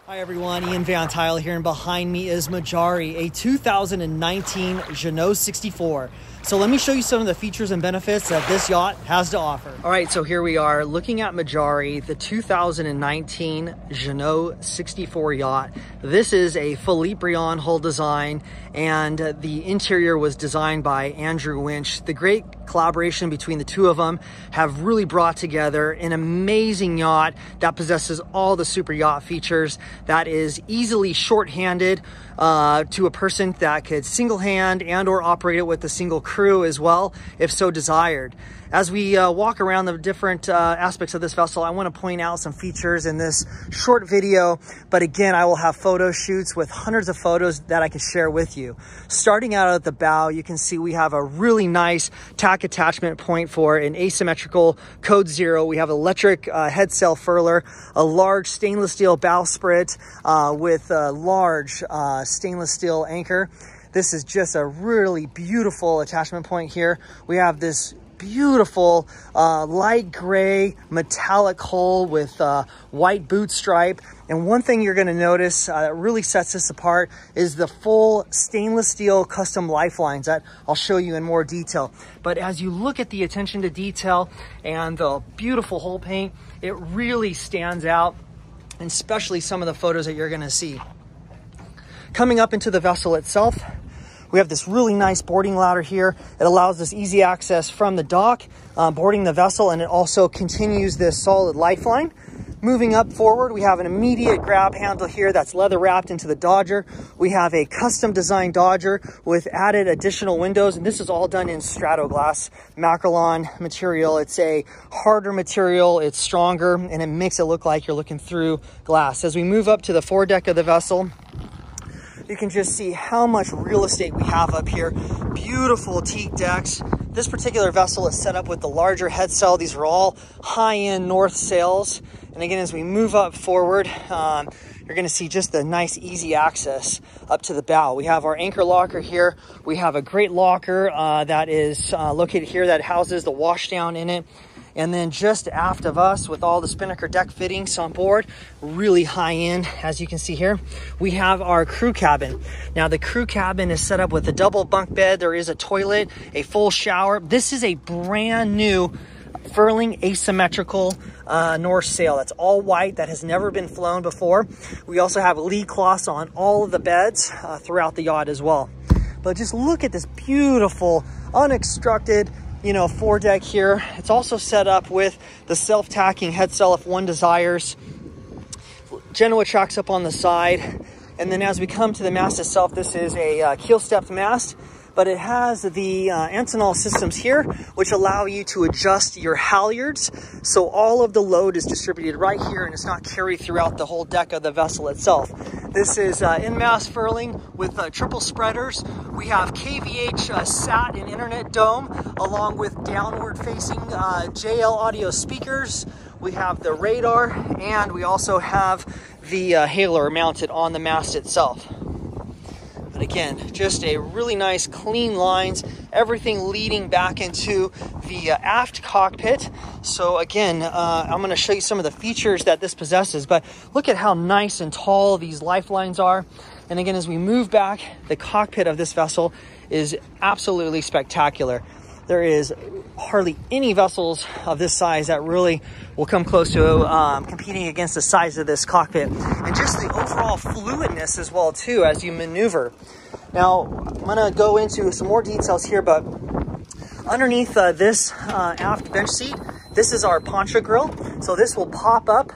Hi everyone, Ian Van Tuyl here, and behind me is Majari, a 2019 Jeanneau 64. So let me show you some of the features and benefits that this yacht has to offer. All right, so here we are looking at Majari, the 2019 Jeanneau 64 yacht. This is a Philippe Briand hull design, and the interior was designed by Andrew Winch. The great collaboration between the two of them have really brought together an amazing yacht that possesses all the super yacht features, that is easily short-handed to a person that could single-hand and or operate it with a single crew as well, if so desired. As we walk around the different aspects of this vessel, I want to point out some features in this short video, but again, I will have photo shoots with hundreds of photos that I can share with you. Starting out at the bow, you can see we have a really nice tack attachment point for an asymmetrical code 0. We have electric head sail furler, a large stainless steel bowsprit with a large stainless steel anchor. This is just a really beautiful attachment point here. We have this beautiful light gray metallic hull with white boot stripe. And one thing you're going to notice that really sets this apart is the full stainless steel custom lifelines that I'll show you in more detail. But as you look at the attention to detail and the beautiful hull paint, it really stands out, and especially some of the photos that you're going to see. Coming up into the vessel itself, we have this really nice boarding ladder here. It allows us easy access from the dock, boarding the vessel, and it also continues this solid lifeline. Moving up forward, we have an immediate grab handle here that's leather wrapped into the Dodger. We have a custom designed Dodger with added additional windows, and this is all done in Stratoglass Macrolon material. It's a harder material, it's stronger, and it makes it look like you're looking through glass. As we move up to the foredeck of the vessel, you can just see how much real estate we have up here. Beautiful teak decks. This particular vessel is set up with the larger head sail. These are all high-end north sails. And again, as we move up forward, you're going to see just the nice, easy access up to the bow. We have our anchor locker here. We have a great locker that is located here that houses the washdown in it. And then just aft of us, with all the spinnaker deck fittings on board, really high end, as you can see here, we have our crew cabin. Now the crew cabin is set up with a double bunk bed. There is a toilet, a full shower. This is a brand new furling asymmetrical North sail. That's all white, that has never been flown before. We also have lead cloths on all of the beds throughout the yacht as well. But just look at this beautiful, unobstructed, foredeck here. It's also set up with the self-tacking head sail if one desires. Jeanneau tracks up on the side. And then as we come to the mast itself, this is a keel-stepped mast, but it has the Antonov systems here, which allow you to adjust your halyards. So all of the load is distributed right here, and it's not carried throughout the whole deck of the vessel itself. This is in-mast furling with triple spreaders. We have KVH SAT and internet dome, along with downward-facing JL audio speakers. We have the radar, and we also have the hailer mounted on the mast itself. But again, just a really nice clean lines, everything leading back into the aft cockpit. So again, I'm going to show you some of the features that this possesses, but look at how nice and tall these lifelines are. And again, as we move back, the cockpit of this vessel is absolutely spectacular. There is hardly any vessels of this size that really will come close to competing against the size of this cockpit, and just the overall fluidness as well too as you maneuver. Now I'm going to go into some more details here, but underneath this aft bench seat, this is our poncha grill. So this will pop up,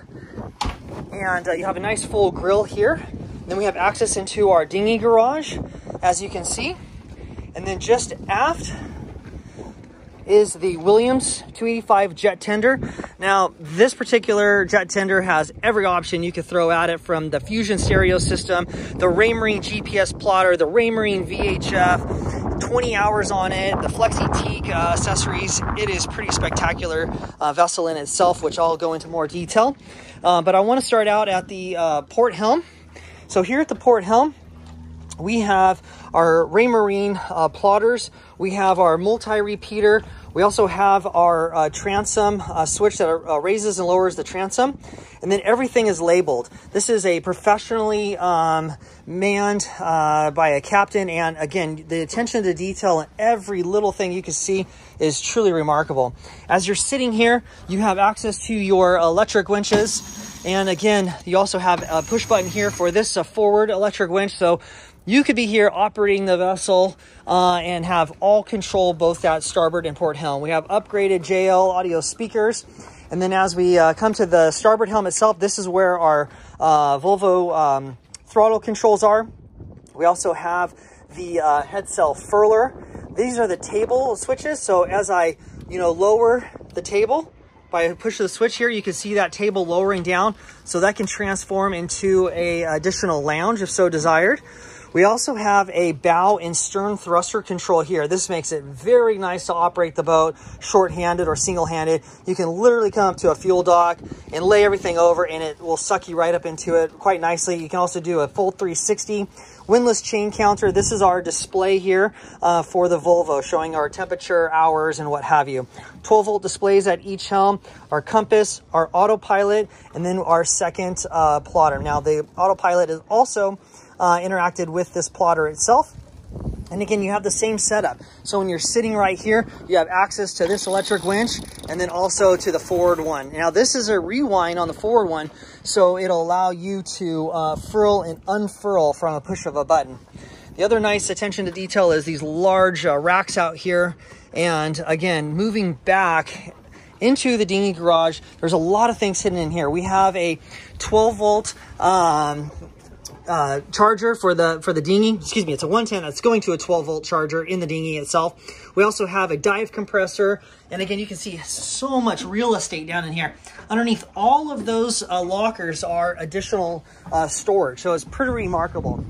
and you have a nice full grill here. Then we have access into our dinghy garage, as you can see, and then just aft is the Williams 285 jet tender. Now, this particular jet tender has every option you could throw at it, from the Fusion stereo system, the Raymarine GPS plotter, the Raymarine VHF, 20 hours on it, the Flexi Teak accessories. It is pretty spectacular vessel in itself, which I'll go into more detail. But I want to start out at the port helm. So here at the port helm, we have our Raymarine plotters. We have our multi-repeater. We also have our transom switch that raises and lowers the transom. And then everything is labeled. This is a professionally manned by a captain. And again, the attention to detail and every little thing you can see is truly remarkable. As you're sitting here, you have access to your electric winches. And again, you also have a push button here for this forward electric winch. So you could be here operating the vessel and have all control both at starboard and port helm. We have upgraded JL audio speakers. And then as we come to the starboard helm itself, this is where our Volvo throttle controls are. We also have the head sail furler. These are the table switches. So as I, lower the table, by pushing the switch here, you can see that table lowering down. So that can transform into a additional lounge if so desired. We also have a bow and stern thruster control here. This makes it very nice to operate the boat short-handed or single-handed. You can literally come up to a fuel dock and lay everything over and it will suck you right up into it quite nicely. You can also do a full 360. Windlass chain counter. This is our display here for the Volvo, showing our temperature, hours, and what have you. 12-volt displays at each helm, our compass, our autopilot, and then our second plotter. Now, the autopilot is also interacted with this plotter itself. And again, you have the same setup. So when you're sitting right here, you have access to this electric winch and then also to the forward one. Now this is a rewind on the forward one, so it'll allow you to furl and unfurl from a push of a button. The other nice attention to detail is these large racks out here. And again, moving back into the dinghy garage, there's a lot of things hidden in here. We have a 12-volt charger for the dinghy. Excuse me, it's a 110 that's going to a 12-volt charger in the dinghy itself. We also have a dive compressor, and again, you can see so much real estate down in here. Underneath all of those lockers are additional storage, so it's pretty remarkable.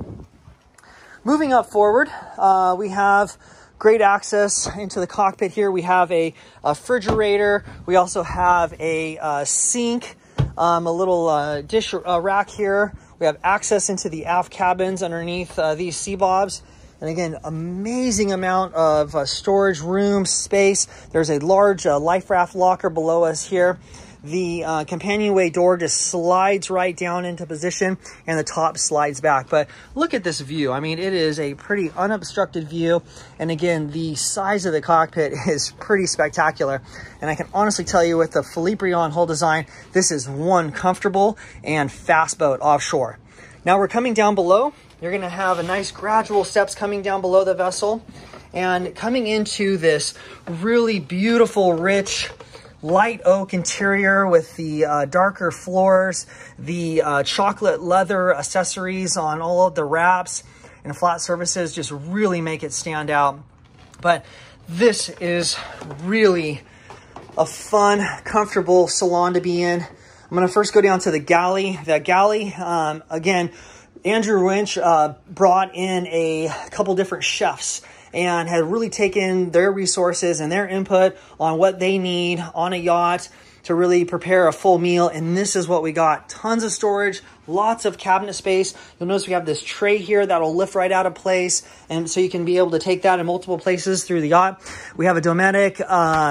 Moving up forward, we have great access into the cockpit here. We have a refrigerator. We also have a sink, a little dish rack here. We have access into the aft cabins underneath these sea bobs. And again, amazing amount of storage room space. There's a large life raft locker below us here. The companionway door just slides right down into position and the top slides back. But look at this view. I mean, it is a pretty unobstructed view. And again, the size of the cockpit is pretty spectacular. And I can honestly tell you with the Philippe Rion hull design, this is one comfortable and fast boat offshore. Now we're coming down below. You're going to have a nice gradual steps coming down below the vessel and coming into this really beautiful, rich, light oak interior with the darker floors, the chocolate leather accessories on all of the wraps and flat surfaces just really make it stand out. But this is really a fun, comfortable salon to be in. I'm going to first go down to the galley. The galley, again, Andrew Winch brought in a couple different chefs and had really taken their resources and their input on what they need on a yacht to really prepare a full meal. And this is what we got. Tons of storage, lots of cabinet space. You'll notice we have this tray here that'll lift right out of place. And so you can be able to take that in multiple places through the yacht. We have a Dometic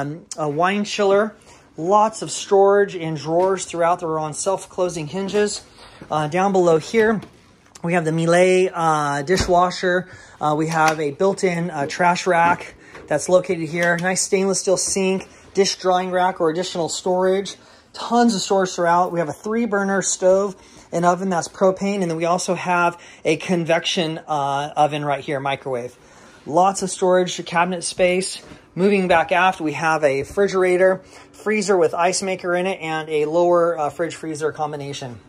a wine chiller, lots of storage and drawers throughout that are on self-closing hinges. Down below here, we have the Miele dishwasher. We have a built-in trash rack that's located here. Nice stainless steel sink, dish drying rack or additional storage. Tons of storage throughout. We have a 3-burner stove and oven that's propane. And then we also have a convection oven right here, microwave. Lots of storage, cabinet space. Moving back aft, we have a refrigerator, freezer with ice maker in it, and a lower fridge-freezer combination.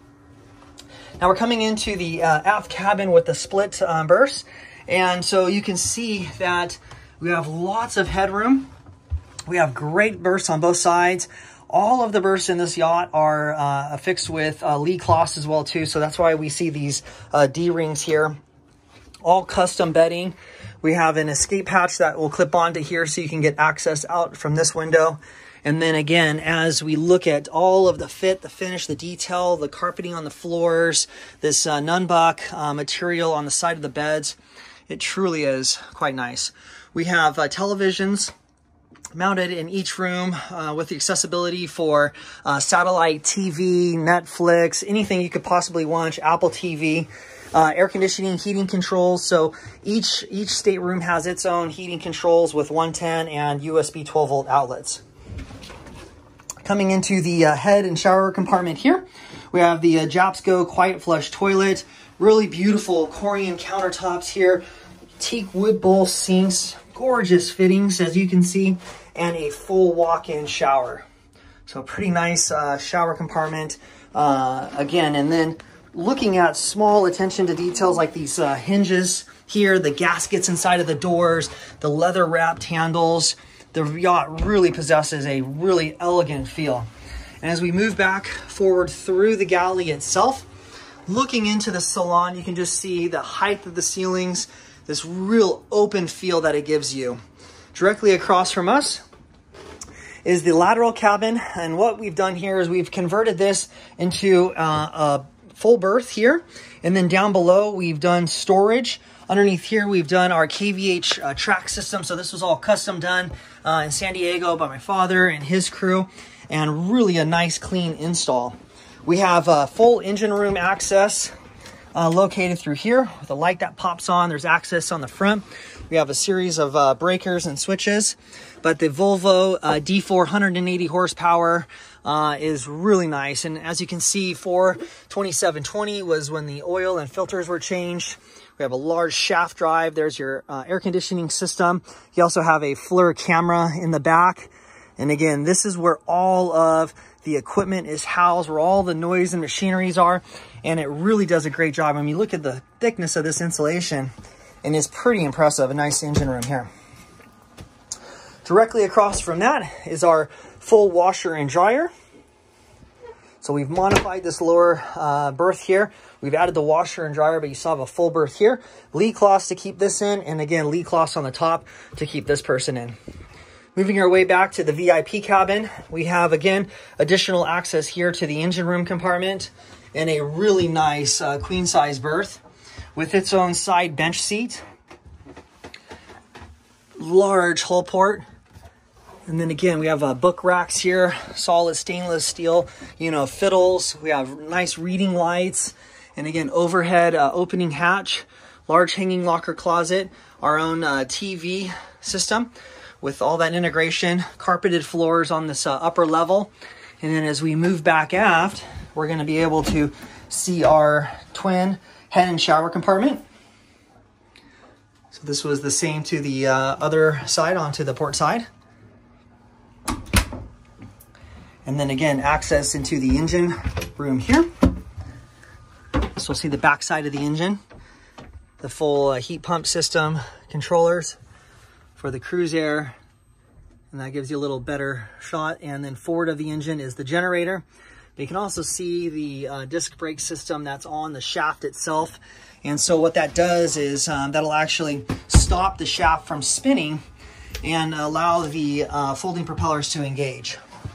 Now we're coming into the aft cabin with the split berths. And so you can see that we have lots of headroom. We have great berths on both sides. All of the berths in this yacht are affixed with lee cloths as well too. So that's why we see these D-rings here. All custom bedding. We have an escape hatch that will clip onto here so you can get access out from this window. And then again, as we look at all of the fit, the finish, the detail, the carpeting on the floors, this nunbuck material on the side of the beds, it truly is quite nice. We have televisions mounted in each room with the accessibility for satellite TV, Netflix, anything you could possibly want, Apple TV, air conditioning, heating controls. So each stateroom has its own heating controls with 110 and USB 12-volt outlets. Coming into the head and shower compartment here, we have the Japsco Quiet Flush toilet. Really beautiful Corian countertops here. Teak wood bowl sinks, gorgeous fittings as you can see, and a full walk-in shower. So pretty nice shower compartment again. And then looking at small attention to details like these hinges here, the gaskets inside of the doors, the leather wrapped handles. The yacht really possesses a really elegant feel. And as we move back forward through the galley itself, looking into the salon, you can just see the height of the ceilings, this real open feel that it gives you. Directly across from us is the lateral cabin. And what we've done here is we've converted this into a full berth here. And then down below, we've done storage. Underneath here, we've done our KVH track system. So this was all custom done in San Diego by my father and his crew, and really a nice clean install. We have full engine room access located through here with a light that pops on. There's access on the front. We have a series of breakers and switches, but the Volvo D4 180 horsepower is really nice. And as you can see, for 2720 was when the oil and filters were changed. We have a large shaft drive. There's your air conditioning system. You also have a FLIR camera in the back. And again, this is where all of the equipment is housed, where all the noise and machineries are. And it really does a great job. I mean, look at the thickness of this insulation, and it's pretty impressive. A nice engine room here. Directly across from that is our full washer and dryer. So we've modified this lower berth here. We've added the washer and dryer, but you still have a full berth here. Lee cloths to keep this in, and again, Lee cloths on the top to keep this person in. Moving our way back to the VIP cabin, we have, again, additional access here to the engine room compartment and a really nice queen-size berth with its own side bench seat. Large hull port. And then again, we have book racks here, solid stainless steel, fiddles. We have nice reading lights. And again, overhead opening hatch, large hanging locker closet, our own TV system with all that integration, carpeted floors on this upper level. And then as we move back aft, we're going to be able to see our twin head and shower compartment. So this was the same to the other side, onto the port side. And then again, access into the engine room here. So we'll see the back side of the engine, the full heat pump system, controllers for the cruise air, and that gives you a little better shot. And then forward of the engine is the generator. But you can also see the disc brake system that's on the shaft itself. And so what that does is that'll actually stop the shaft from spinning and allow the folding propellers to engage.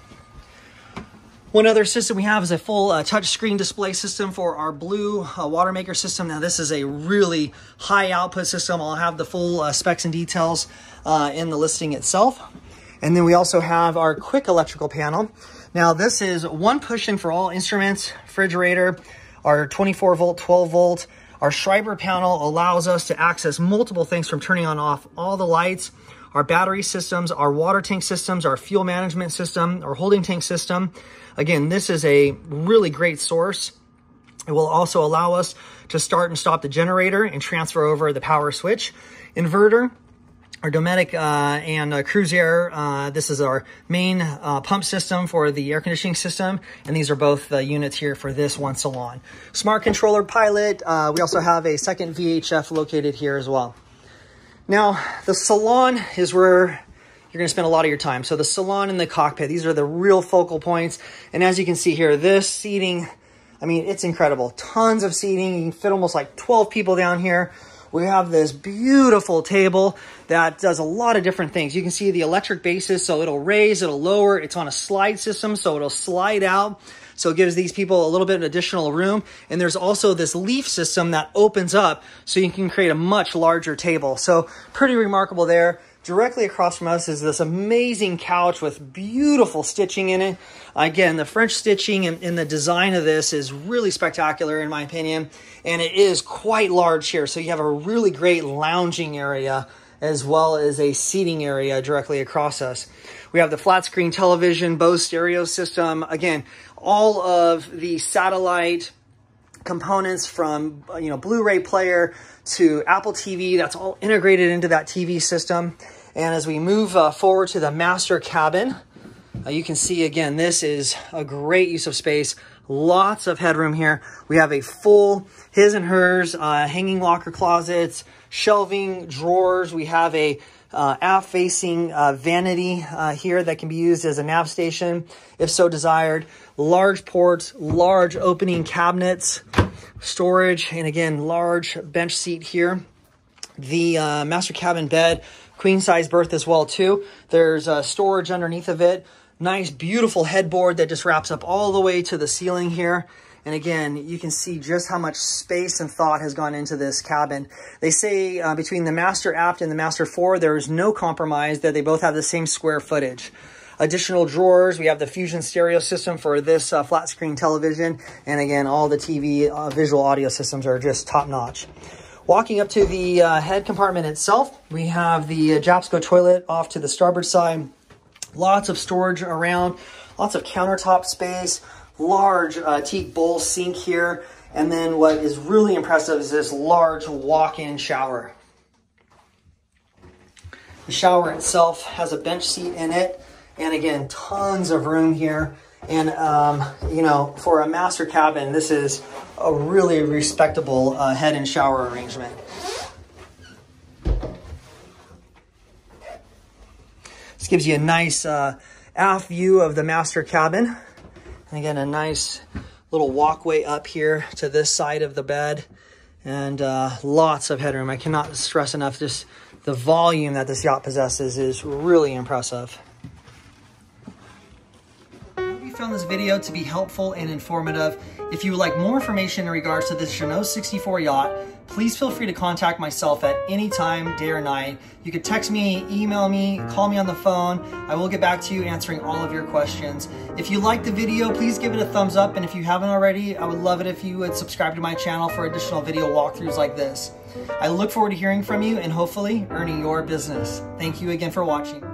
One other system we have is a full touchscreen display system for our blue water maker system. Now this is a really high output system. I'll have the full specs and details in the listing itself. And then we also have our quick electrical panel. Now this is one push-in for all instruments, refrigerator, our 24 volt, 12 volt. Our Schreiber panel allows us to access multiple things from turning on and off all the lights, our battery systems, our water tank systems, our fuel management system, our holding tank system. Again, this is a really great source. It will also allow us to start and stop the generator and transfer over the power switch. Inverter, our Dometic and Cruise Air. This is our main pump system for the air conditioning system. And these are both the units here for this one salon. Smart controller pilot. We also have a second VHF located here as well. Now, the salon is where you're going to spend a lot of your time. So the salon and the cockpit, these are the real focal points. And as you can see here, this seating, I mean, it's incredible. Tons of seating. You can fit almost like 12 people down here. We have this beautiful table that does a lot of different things. You can see the electric bases, so it'll raise, it'll lower. It's on a slide system, so it'll slide out. So it gives these people a little bit of additional room. And there's also this leaf system that opens up so you can create a much larger table. So pretty remarkable there. Directly across from us is this amazing couch with beautiful stitching in it. Again, the French stitching in the design of this is really spectacular in my opinion, and it is quite large here. So you have a really great lounging area as well as a seating area directly across us. We have the flat screen television, Bose stereo system. Again, all of the satellite components from Blu-ray player to Apple TV, that's all integrated into that TV system. And as we move forward to the master cabin, you can see again, this is a great use of space. Lots of headroom here. We have a full his and hers hanging locker closets, shelving, drawers. We have a aft-facing vanity here that can be used as a nav station if so desired. Large ports, large opening cabinets, storage, and again, large bench seat here. The master cabin bed, queen size berth as well too. There's storage underneath of it. Nice, beautiful headboard that just wraps up all the way to the ceiling here. And again, you can see just how much space and thought has gone into this cabin. They say between the master aft and the master fore, there is no compromise, that they both have the same square footage. Additional drawers, we have the Fusion stereo system for this flat screen television. And again, all the TV visual audio systems are just top notch. Walking up to the head compartment itself, we have the Japsco toilet off to the starboard side. Lots of storage around, lots of countertop space, large teak bowl sink here. And then what is really impressive is this large walk-in shower. The shower itself has a bench seat in it. And again, tons of room here. And, for a master cabin, this is a really respectable head and shower arrangement. This gives you a nice aft view of the master cabin. And again, a nice little walkway up here to this side of the bed. And lots of headroom. I cannot stress enough, just the volume that this yacht possesses is really impressive. Found this video to be helpful and informative. If you would like more information in regards to this Jeanneau 64 yacht, please feel free to contact myself at any time, day or night. You could text me, email me, call me on the phone. I will get back to you answering all of your questions. If you liked the video, please give it a thumbs up. And if you haven't already, I would love it if you would subscribe to my channel for additional video walkthroughs like this. I look forward to hearing from you and hopefully earning your business. Thank you again for watching.